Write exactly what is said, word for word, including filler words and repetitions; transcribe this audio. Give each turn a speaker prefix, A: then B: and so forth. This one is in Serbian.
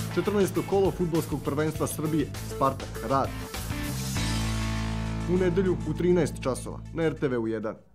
A: četrnaesto kolo fudbalskog prvenstva Srbije, Spartak Rad. U nedelju u trinaest časova na R T V U jedan.